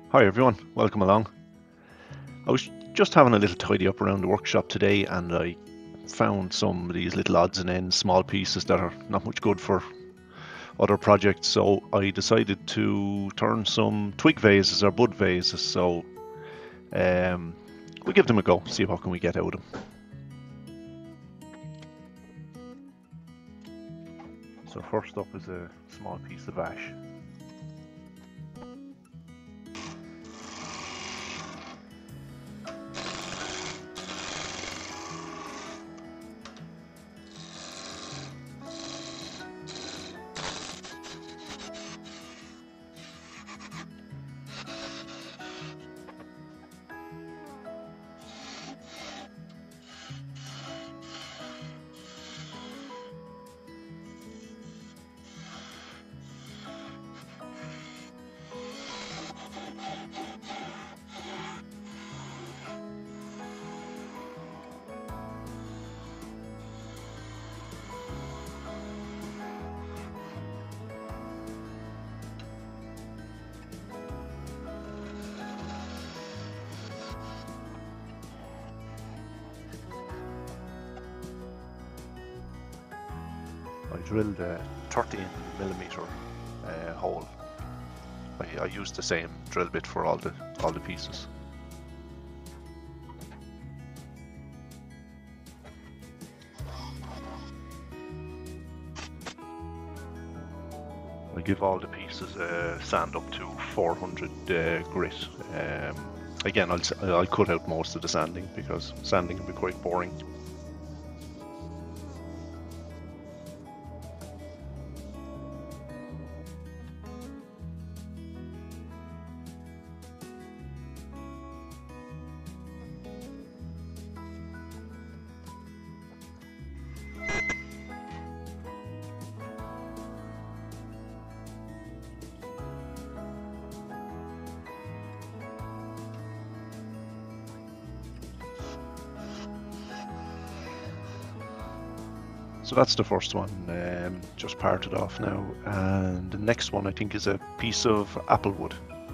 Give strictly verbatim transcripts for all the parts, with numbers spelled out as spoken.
Hi everyone, welcome along. I was just having a little tidy up around the workshop today and I found some of these little odds and ends, small pieces that are not much good for other projects, so I decided to turn some twig vases or bud vases, so um, we'll give them a go, see what can we get out of them. So first up is a small piece of ash. I drilled a thirteen millimeter uh, hole. I, I used the same drill bit for all the all the pieces. I give all the pieces a sand up to four hundred uh, grit. Um, again, I'll I'll cut out most of the sanding because sanding can be quite boring. So that's the first one, um, just parted off now, and the next one I think is a piece of apple wood.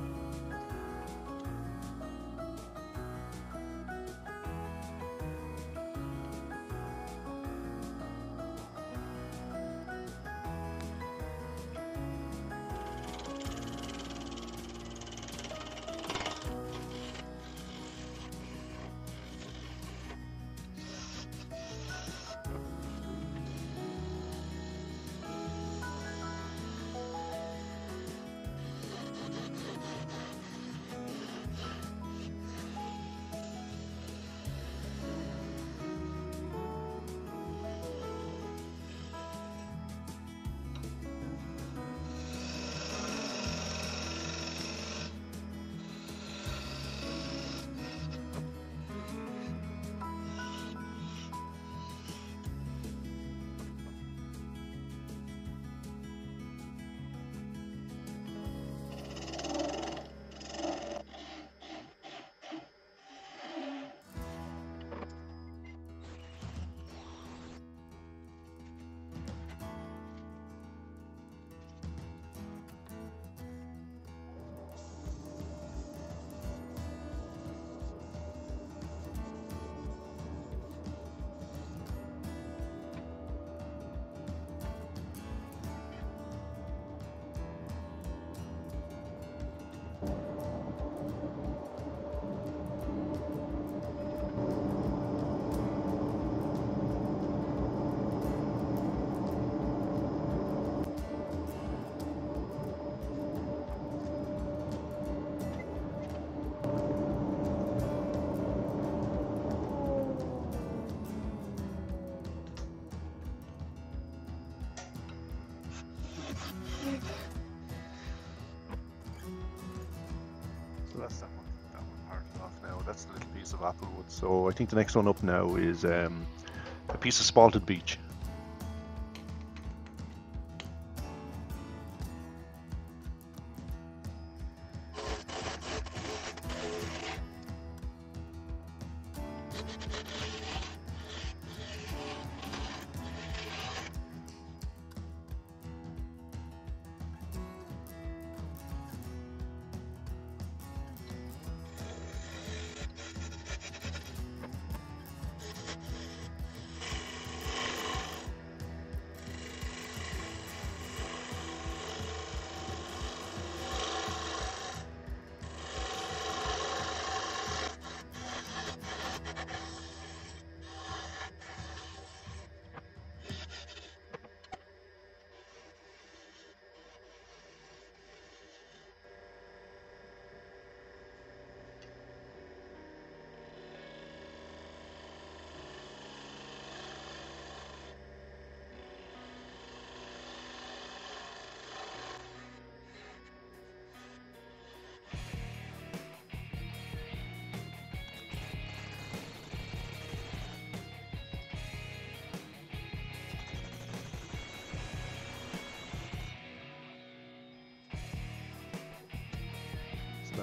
So that's that one, that one parted off now. That's the little piece of apple wood. So I think the next one up now is um, a piece of spalted beech.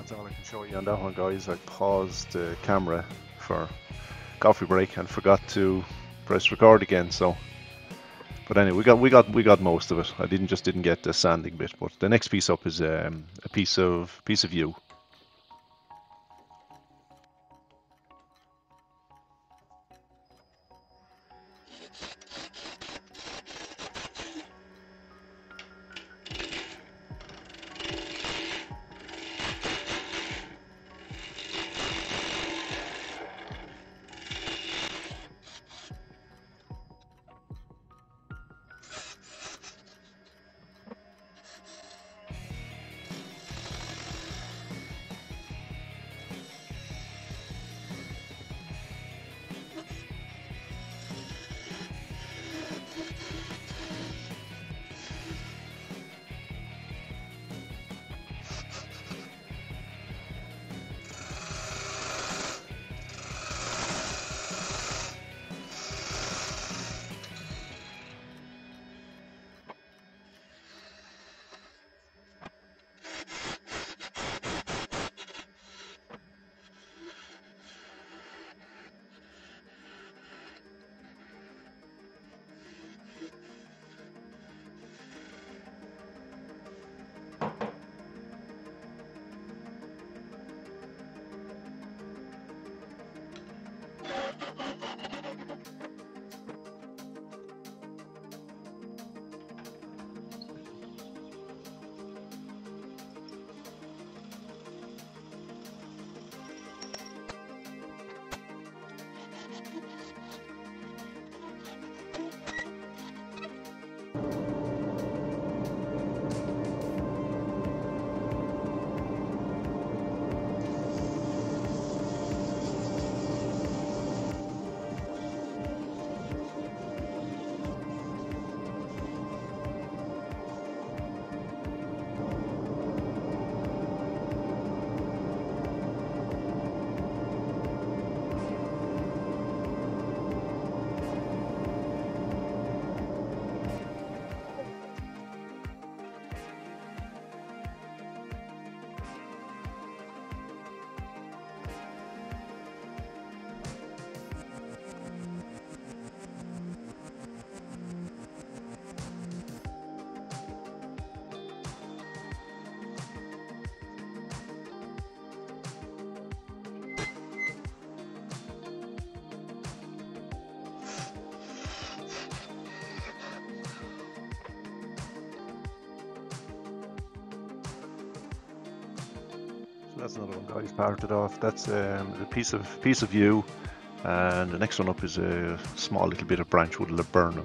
that's all I can show you on that one, guys. I paused the camera for coffee break and forgot to press record again. So, but anyway, we got we got we got most of it. I didn't just didn't get the sanding bit. But the next piece up is um, a piece of piece of view. That's another one, guys. Parted off. That's um, a piece of piece of yew, and the next one up is a small little bit of branchwood laburnum.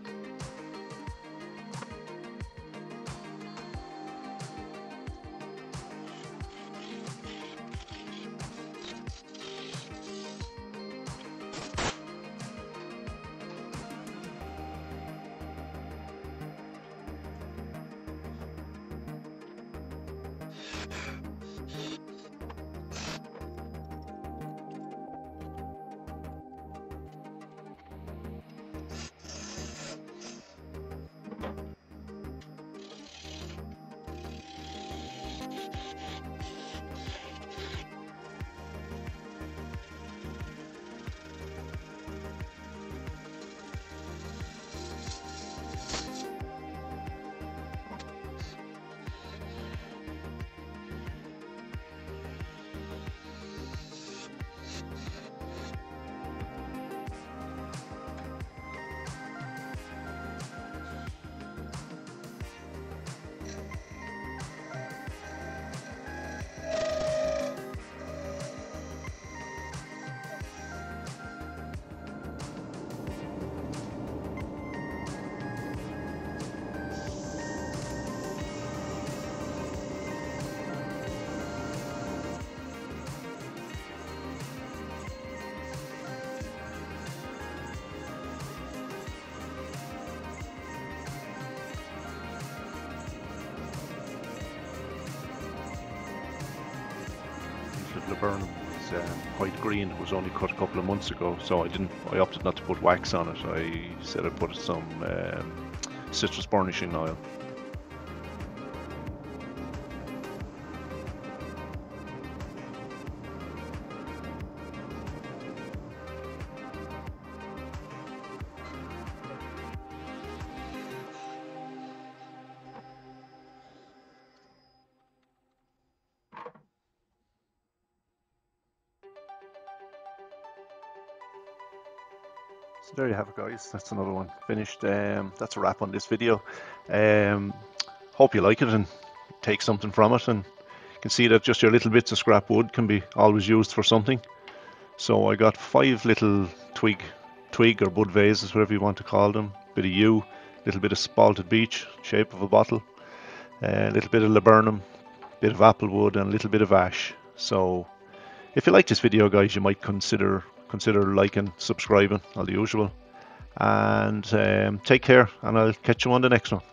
Laburnum was um, quite green. It was only cut a couple of months ago, so I didn't. I opted not to put wax on it. I said I'd put some um, citrus burnishing oil. There you have it, guys. That's another one finished. Um, that's a wrap on this video. Um, hope you like it and take something from it, and you can see that just your little bits of scrap wood can be always used for something. So I got five little twig, twig or bud vases, whatever you want to call them. Bit of yew, little bit of spalted beech, shape of a bottle, a little bit of laburnum, bit of apple wood, and a little bit of ash. So if you like this video, guys, you might consider consider liking, subscribing, all the usual. And um, take care, and I'll catch you on the next one.